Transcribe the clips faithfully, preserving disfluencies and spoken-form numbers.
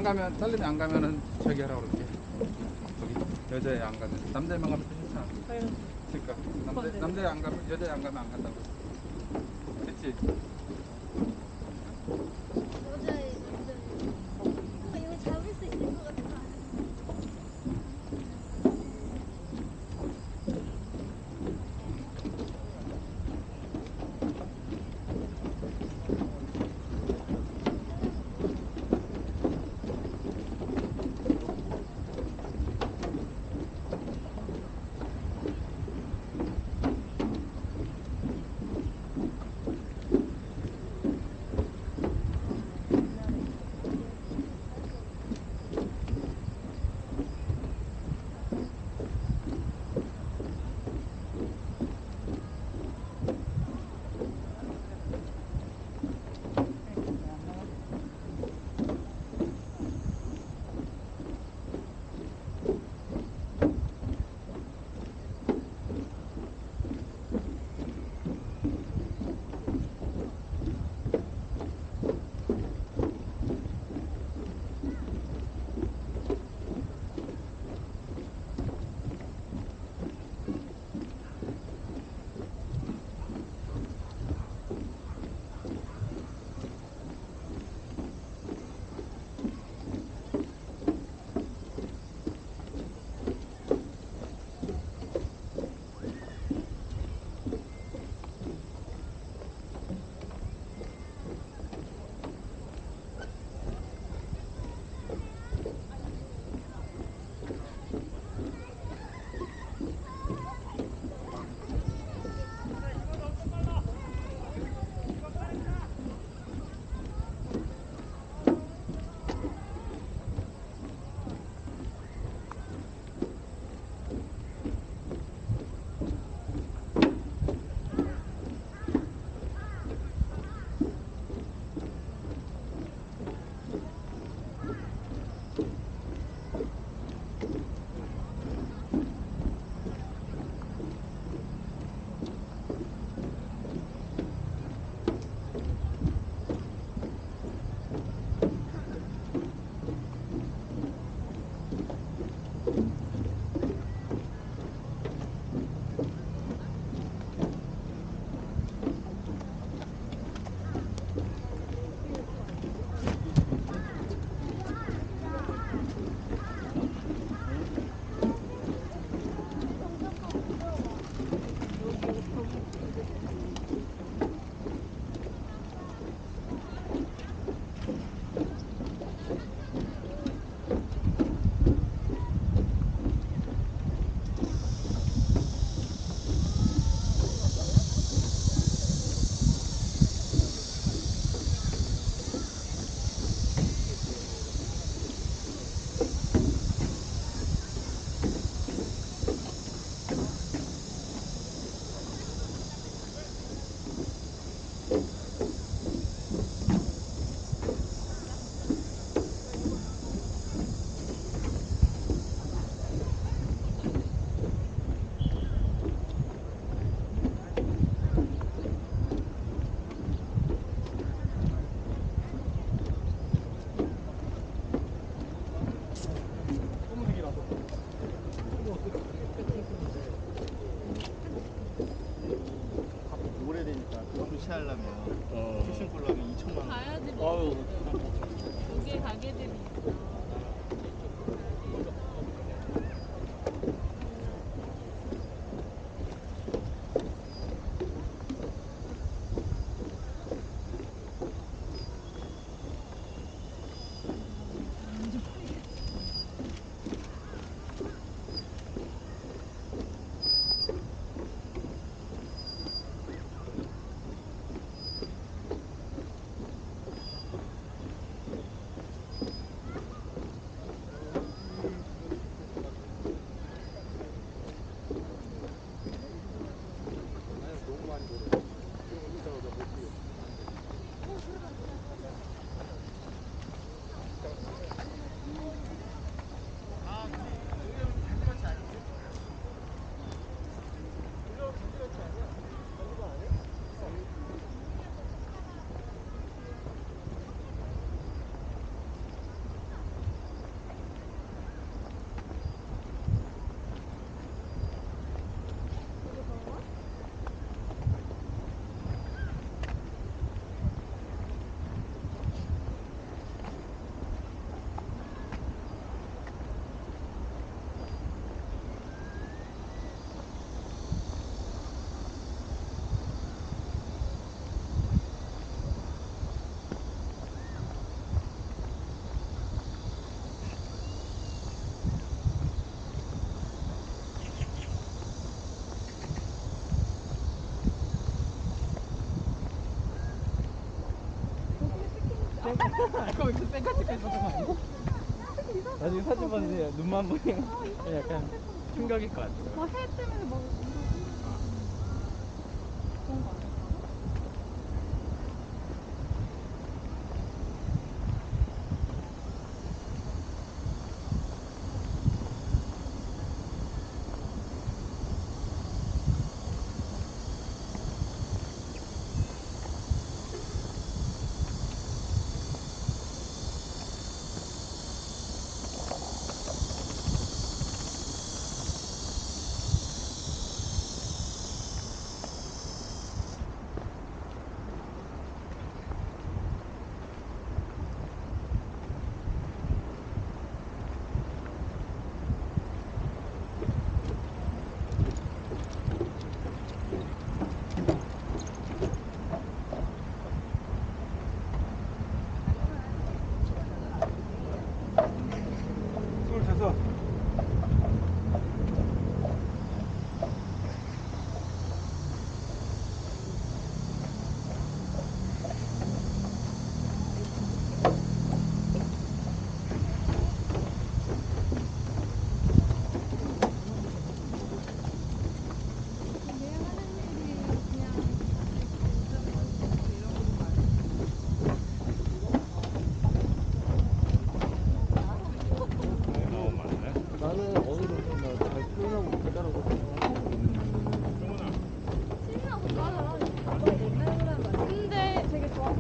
가면 딸내미 안 가면은 저기 하라고 그럴게. 거기 여자애 안 가면 남자애만 가면 괜찮아. 그러니까 남자 남자애 안 가면 여자애 안 가면 안 간다고. 그렇지? 여자애, 남자애. 어, 이거 잡을 수 있을 것 같아. 오래되니까 교체하려면 큐션 콜라면 이천만 원. 가야지 뭐. 여기에 가게들이 있어. 그럼 이렇게 쌩까 찍고 있었던 거 아니야? 나중에 사진 봤는데 눈만 보면 약간 충격일 것 같아. 뭐 해 때문에 막 그런 거 아닐까? 술 쳤어. 근데 하는 일이 그냥 너무 많네. 나는 어느 정도 잘 표현하고 있다라고 신나고 맞아. 근데 되게 좋았어.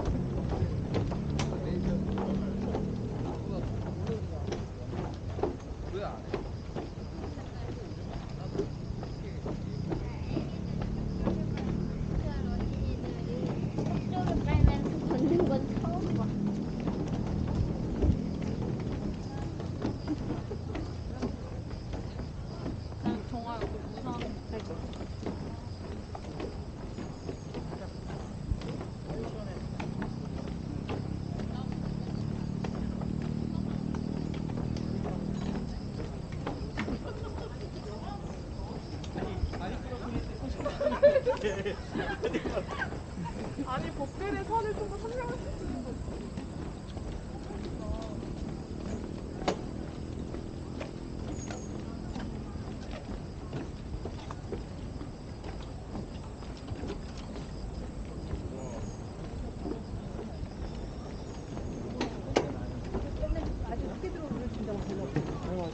왜 안 해? 쪽을 빨면서 걷는 건 처음 봐. 그냥 정말 그 무상 배그. 아니 버클의 선을 좀더 선명할 수 있는 거지. 아주 스피드로 물 진짜 막 달려.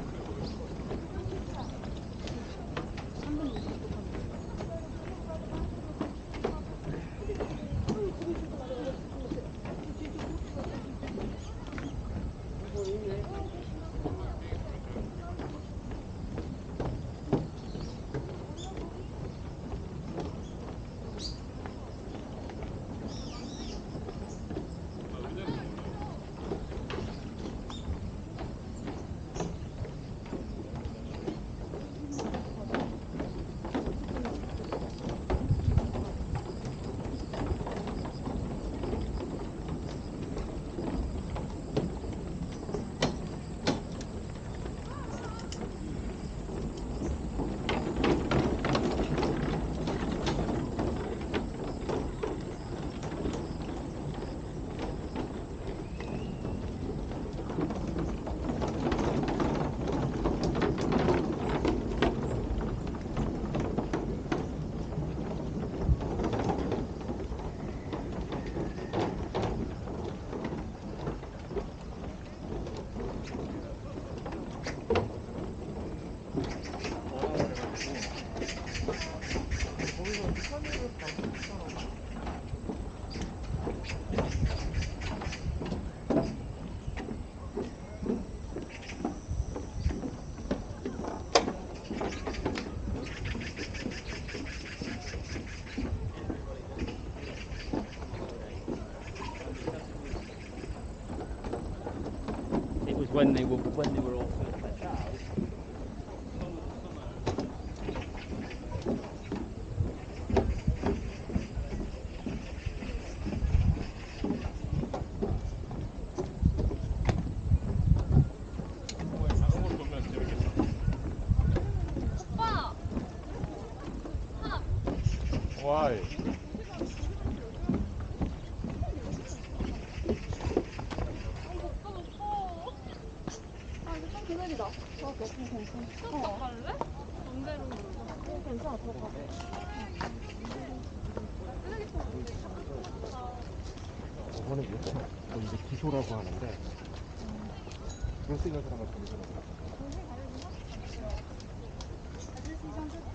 삼 분 정도 It was when they were when they were all first let out. 자전거 돌면 재밌겠다. 오빠! 하나 와이. 수업 갈래? 맘대로. 어, 괜찮아. 들어가. 저번에 이제 뭐 이제 기소라고 하는데 그런 쓰는 사람을 보내서 아저씨 잠깐